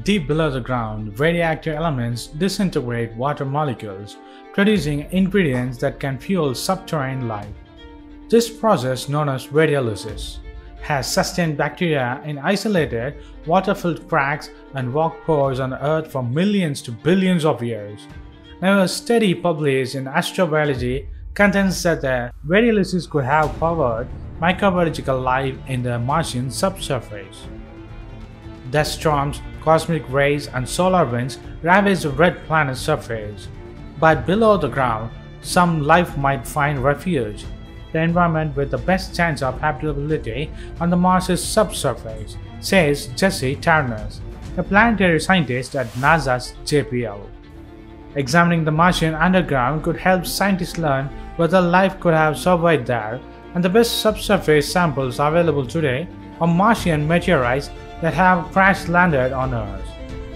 Deep below the ground, radioactive elements disintegrate water molecules, producing ingredients that can fuel subterranean life. This process, known as radiolysis, has sustained bacteria in isolated, water-filled cracks and rock pores on Earth for millions to billions of years. Now, a study published in Astrobiology contends that the radiolysis could have powered microbiological life in the Martian subsurface. Dust storms, cosmic rays, and solar winds ravage the red planet's surface. But below the ground, some life might find refuge. The environment with the best chance of habitability on the Mars' subsurface, says Jesse Turner, a planetary scientist at NASA's JPL. Examining the Martian underground could help scientists learn whether life could have survived there, and the best subsurface samples available today are Martian meteorites that have crash-landed on Earth.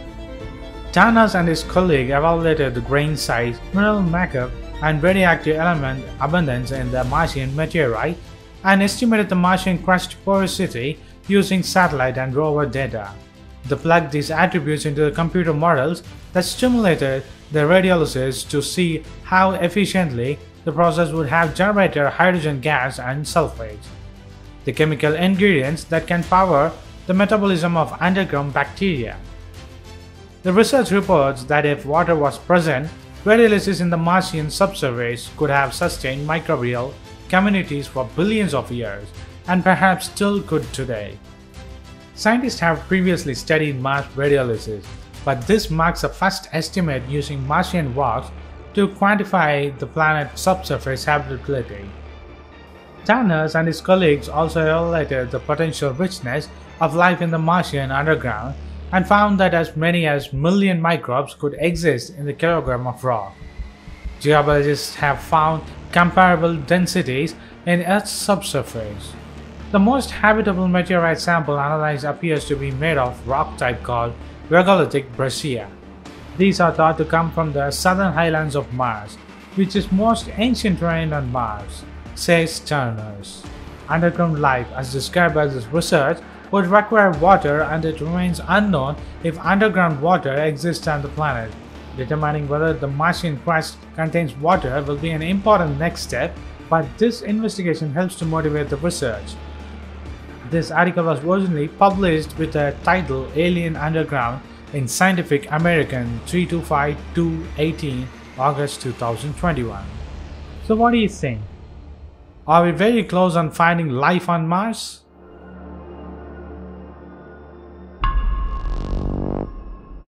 Turner and his colleague evaluated the grain size, mineral makeup, and radioactive element abundance in the Martian meteorite and estimated the Martian crust porosity using satellite and rover data. They plugged these attributes into the computer models that stimulated the radiolysis to see how efficiently the process would have generated hydrogen gas and sulfates, the chemical ingredients that can power the metabolism of underground bacteria. The research reports that if water was present, radiolysis in the Martian subsurface could have sustained microbial communities for billions of years, and perhaps still could today. Scientists have previously studied Mars radiolysis, but this marks the first estimate using Martian rocks to quantify the planet's subsurface habitability. Turner and his colleagues also evaluated the potential richness of life in the Martian underground and found that as many as million microbes could exist in the kilogram of rock. Geologists have found comparable densities in Earth's subsurface. The most habitable meteorite sample analyzed appears to be made of rock type called regolithic breccia. These are thought to come from the southern highlands of Mars, which is most ancient terrain on Mars, says Turner. Underground life, as described by this research, would require water, and it remains unknown if underground water exists on the planet. Determining whether the Martian crust contains water will be an important next step, but this investigation helps to motivate the research. This article was originally published with the title Alien Underground in Scientific American 325/218, August 2021. So what do you think? Are we very close on finding life on Mars?